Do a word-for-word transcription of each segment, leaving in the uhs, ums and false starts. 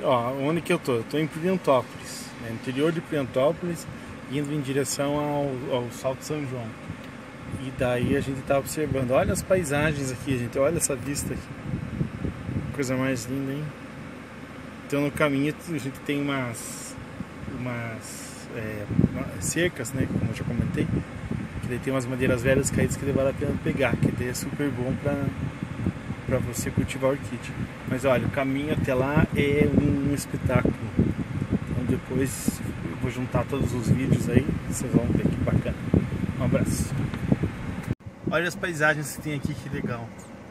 Ó, onde que eu tô? Eu tô em Prudentópolis, né? No interior de Prudentópolis, indo em direção ao, ao Salto São João. E daí a gente tá observando, olha as paisagens aqui, gente, olha essa vista aqui. Coisa mais linda, hein? Então no caminho a gente tem umas, umas é, cercas, né? Como eu já comentei, que daí tem umas madeiras velhas caídas que vale a pena pegar, que daí é super bom pra, pra você cultivar orquídea. Mas olha, o caminho até lá é um, um espetáculo. Então depois eu vou juntar todos os vídeos aí, vocês vão ver que bacana. Um abraço. Olha as paisagens que tem aqui, que legal.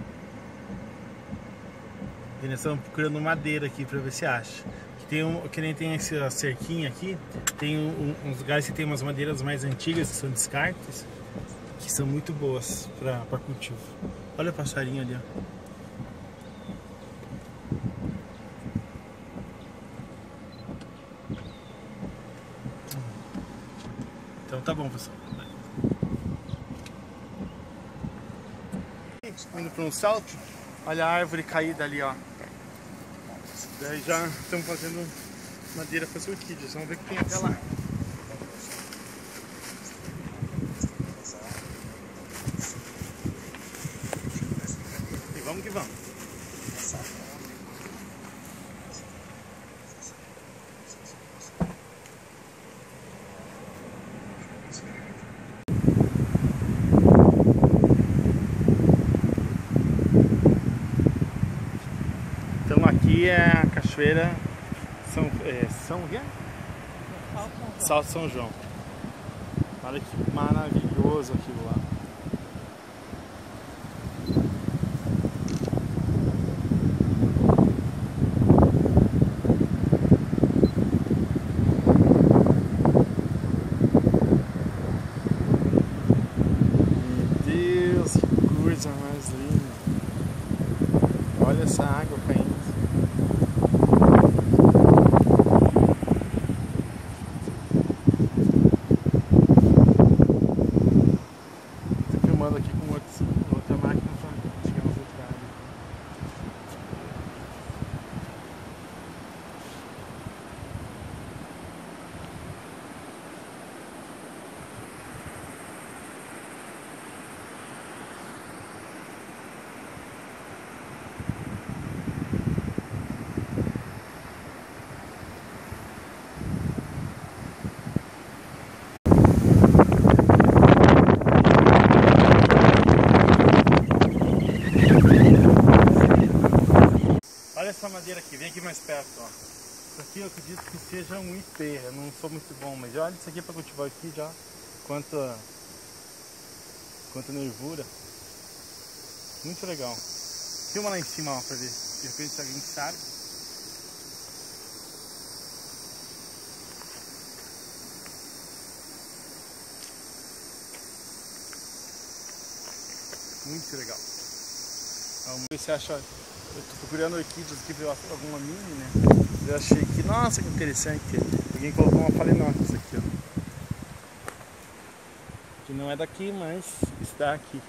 E nós estamos procurando madeira aqui para ver se acha. Que, tem um, que nem tem essa cerquinha aqui, tem um, uns lugares que tem umas madeiras mais antigas, que são descartes, que são muito boas para cultivo. Olha o passarinho ali, ó. Então tá bom, pessoal. Indo para um salto, olha a árvore caída ali, ó. Daí já estamos fazendo madeira para as orquídeas. Vamos ver o que tem até lá. E vamos que vamos. Então aqui é a cachoeira São, é, São, é? Salto São João. Olha que maravilhoso aquilo lá. Meu Deus, que coisa mais linda. Olha essa água caindo. Aqui com outro, outra máquina para chegar no outro lado. Olha essa madeira aqui, vem aqui mais perto, ó. Isso aqui eu acredito que seja um ipê, eu não sou muito bom, mas olha isso aqui para cultivar aqui já, quanta, quanta nervura. Muito legal. Filma lá em cima, ó, para ver, de repente se alguém sabe. Muito legal. Vamos ver se acha. Eu tô procurando orquídeas aqui, ver alguma mini, né? Eu achei que, nossa, que interessante. Alguém colocou uma Phalaenopsis aqui, ó. Que não é daqui, mas está aqui.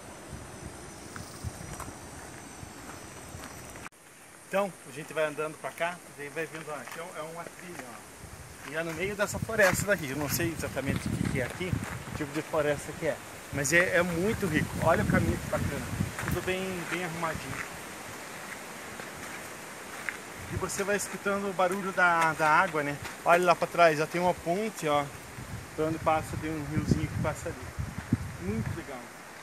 Então, a gente vai andando pra cá, daí vai vendo, ó, aqui é uma trilha, ó. E é no meio dessa floresta daqui. Eu não sei exatamente o que é aqui, que tipo de floresta que é. Mas é, é muito rico. Olha o caminho que bacana. Tudo bem, bem arrumadinho. E você vai escutando o barulho da, da água, né? Olha lá para trás, já tem uma ponte, ó. Por onde passa, tem um riozinho que passa ali. Muito legal.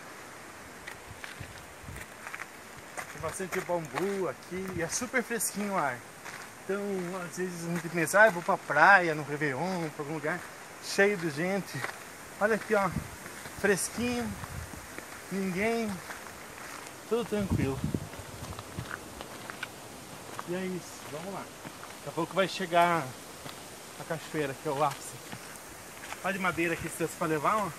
Tem bastante bambu aqui, e é super fresquinho o ar. Então, às vezes a gente pensa, ah, eu vou pra praia, no Réveillon, pra algum lugar cheio de gente. Olha aqui, ó, fresquinho, ninguém, tudo tranquilo. E é isso, vamos lá. Daqui a pouco vai chegar a cachoeira, que é o ápice. Olha de madeira aqui, se para levar, ó.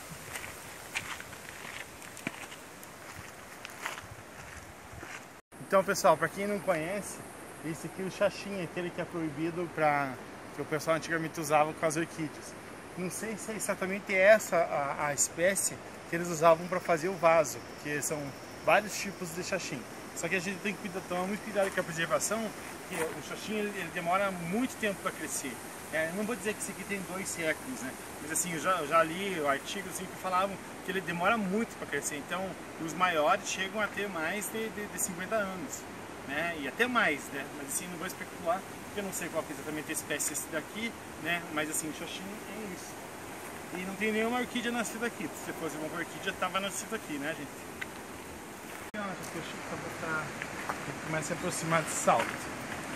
Então, pessoal, para quem não conhece, esse aqui é o xaxim, aquele que é proibido para que o pessoal antigamente usava com as orquídeas. Não sei se é exatamente essa a, a espécie que eles usavam para fazer o vaso, porque são vários tipos de xaxim. Só que a gente tem que tomar muito cuidado com a preservação, porque o xoxinho ele, ele demora muito tempo para crescer. É, não vou dizer que esse aqui tem dois séculos, né? Mas assim, eu já, eu já li artigos assim, que falavam que ele demora muito para crescer. Então, os maiores chegam a ter mais de, de, de cinquenta anos, né? E até mais, né? Mas assim, não vou especular, porque eu não sei qual que é exatamente a espécie esse daqui, né? Mas assim, xoxinho é isso. E não tem nenhuma orquídea nascida aqui. Se fosse uma orquídea, estava nascida aqui, né, gente? Nossa, xoxinho para botar... Começa a se aproximar de salto.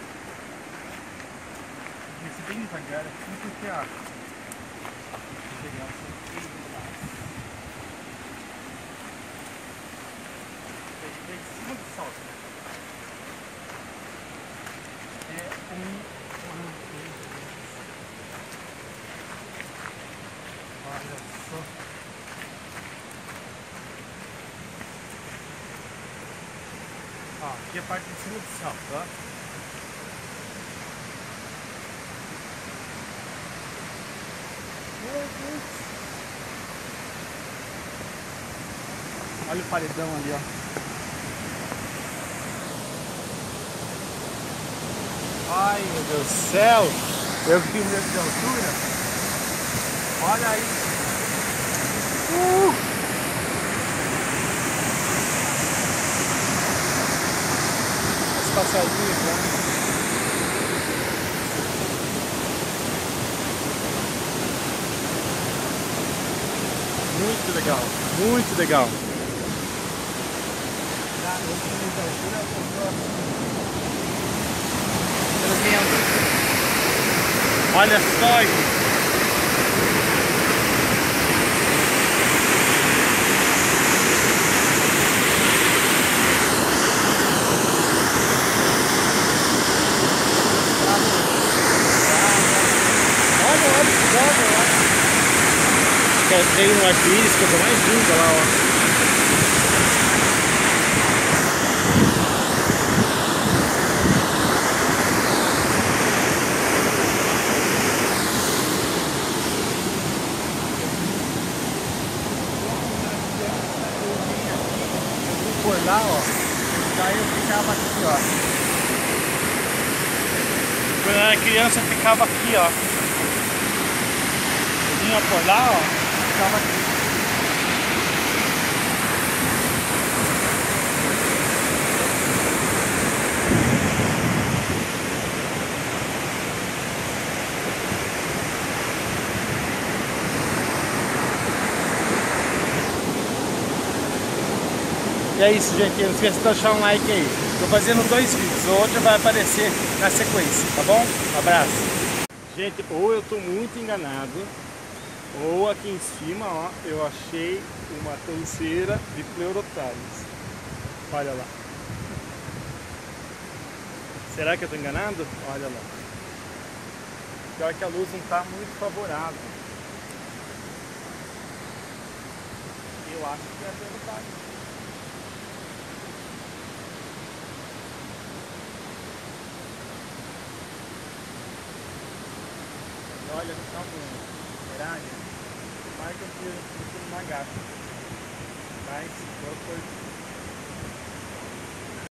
Esse bem devagar aqui porque a pegar o em cima do salto. É um, um, olha só. Ó, aqui é a parte de cima do salto, ó. Olha o paredão ali, ó. Ai, meu Deus do céu! Eu que tenho medo de altura. Olha aí. Uh! Os passarinhos, né? Muito legal, muito legal. Olha só isso. Olha, olha, olha, olha. Tem um arco-íris, coisa mais linda lá, ó. Por lá, ó. Daí eu ficava aqui, ó. Quando eu era criança eu ficava aqui, ó. Eu vinha por lá, ó. Ficava aqui. E é isso, gente. Não esqueça de deixar um like aí. Tô fazendo dois vídeos. O outro vai aparecer na sequência, tá bom? Um abraço. Gente, ou eu tô muito enganado, ou aqui em cima, ó, eu achei uma tonceira de Pleurotalis. Olha lá. Será que eu tô enganado? Olha lá. Pior que a luz não tá muito favorável. Eu acho que é a Pleurotalis. Olha, no final do verão, marca que eu fui uma gata. Mas, eu